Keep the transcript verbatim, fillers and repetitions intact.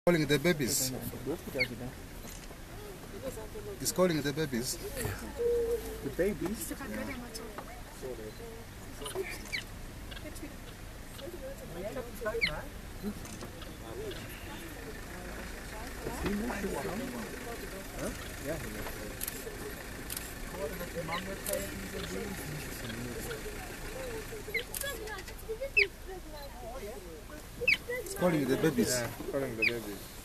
Calling the babies. He's calling the babies. The babies? He's calling the babies. Yeah, calling the babies.